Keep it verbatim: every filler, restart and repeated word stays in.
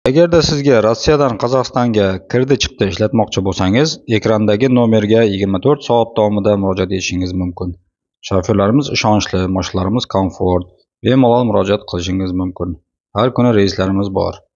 Agarda sizga Rossiyadan Qozog'istonga kirdi-chiqdi ishlatmoqchi bo'lsangiz, ekrandagi nomerga yigirma to'rt soat davomida murojaat etishingiz mumkin. Shofyorlarimiz ishonchli, mashinalarimiz komfort, bemalol murojaat qilishingiz mumkin. Har kuni reyslarimiz bor.